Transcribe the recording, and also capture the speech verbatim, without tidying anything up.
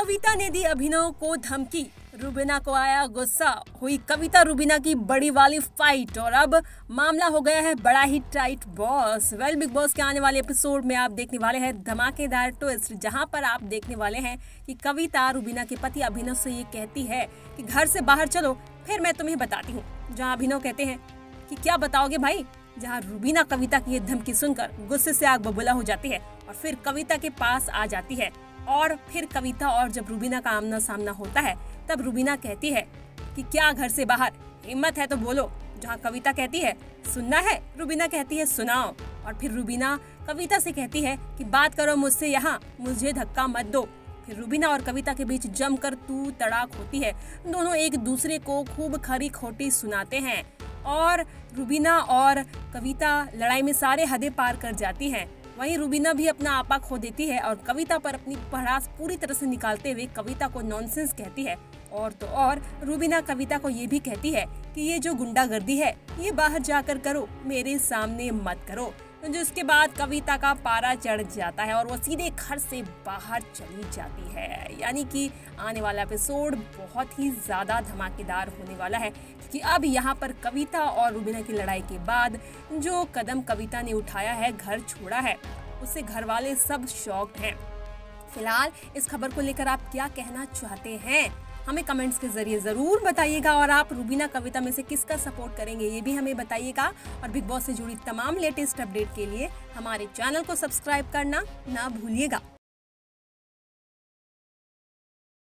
कविता ने दी अभिनव को धमकी, रूबीना को आया गुस्सा, हुई कविता रूबीना की बड़ी वाली फाइट और अब मामला हो गया है बड़ा ही tight boss. Well big boss के आने वाले एपिसोड में आप देखने वाले हैं धमाकेदार ट्विस्ट, जहां पर आप देखने वाले हैं कि कविता रूबीना के पति अभिनव से ये कहती है कि घर से बाहर चलो फिर मैं तुम्हें बताती हूँ। जहाँ अभिनव कहते हैं कि क्या बताओगे भाई, जहाँ रूबीना कविता की ये धमकी सुनकर गुस्से से आग बबूला हो जाती है और फिर कविता के पास आ जाती है। और फिर कविता और जब रूबीना का आमना सामना होता है तब रूबीना कहती है कि क्या घर से बाहर, हिम्मत है तो बोलो। जहाँ कविता कहती है सुनना है, रूबीना कहती है सुनाओ। और फिर रूबीना कविता से कहती है कि बात करो मुझसे यहाँ, मुझे धक्का मत दो। फिर रूबीना और कविता के बीच जमकर तू तड़ाक होती है। दोनों एक दूसरे को खूब खरी खोटी सुनाते हैं और रूबीना और कविता लड़ाई में सारे हदें पार कर जाती हैं। वहीं रूबीना भी अपना आपा खो देती है और कविता पर अपनी भड़ास पूरी तरह से निकालते हुए कविता को नॉनसेंस कहती है। और तो और रूबीना कविता को ये भी कहती है कि ये जो गुंडागर्दी है ये बाहर जाकर करो, मेरे सामने मत करो। जिसके बाद कविता का पारा चढ़ जाता है और वो सीधे घर से बाहर चली जाती है। यानी कि आने वाला एपिसोड बहुत ही ज्यादा धमाकेदार होने वाला है, क्योंकि अब यहाँ पर कविता और रूबीना की लड़ाई के बाद जो कदम कविता ने उठाया है, घर छोड़ा है, उससे घर वाले सब शॉक्ड हैं। फिलहाल इस खबर को लेकर आप क्या कहना चाहते हैं, हमें कमेंट्स के जरिए जरूर बताइएगा। और आप रूबीना कविता में से किसका सपोर्ट करेंगे ये भी हमें बताइएगा। और बिग बॉस से जुड़ी तमाम लेटेस्ट अपडेट के लिए हमारे चैनल को सब्सक्राइब करना ना भूलिएगा।